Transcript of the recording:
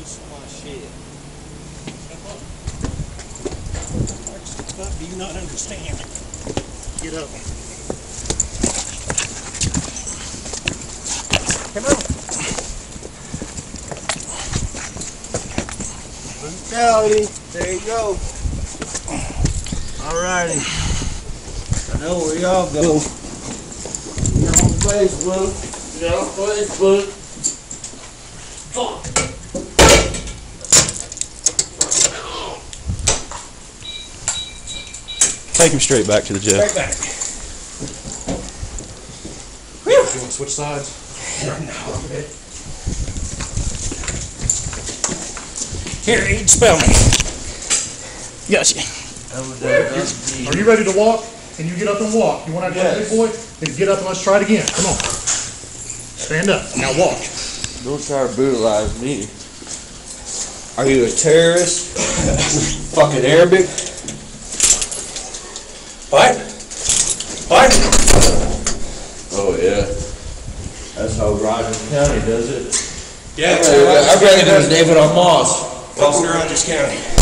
my shit. What do you not understand? Get up. Come on. Brutality. There you go. Alrighty. I know where y'all go. You're on Facebook. You're on Facebook. Fuck. Take him straight back to the jail. Straight back. You want to switch sides? No. Here, you spell me. Gotcha. Are you ready to walk? Can you get up and walk? You want to act like a big boy? Then get up and let's try it again. Come on. Stand up. Now walk. Don't try to brutalize me. Are you a terrorist? Fucking Arabic? What? What? Oh yeah. That's how Rogers County does it. Yeah, I reckon it was David on Moss. Welcome to Rogers County.